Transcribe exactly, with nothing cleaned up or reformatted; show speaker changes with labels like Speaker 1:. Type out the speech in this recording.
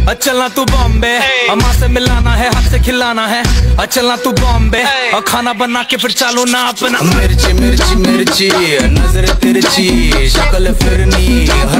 Speaker 1: चलना तू बॉम्बे, अम्मा से मिलाना है, हाथ से खिलाना है। चलना तू बॉम्बे और खाना बना के फिर चालो ना अपना। मिर्ची मिर्ची मिर्ची नजर तिरछी, शक्ल फिरनी